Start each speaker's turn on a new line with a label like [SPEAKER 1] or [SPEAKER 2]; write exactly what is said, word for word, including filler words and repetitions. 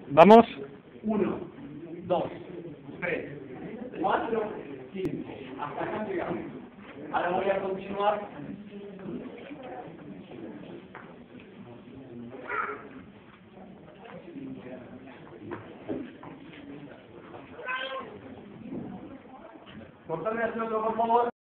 [SPEAKER 1] ¿Vamos?
[SPEAKER 2] Uno, dos, tres, cuatro, cinco. Hasta acá llegamos. Ahora voy a continuar. Cortarme el otro, por favor.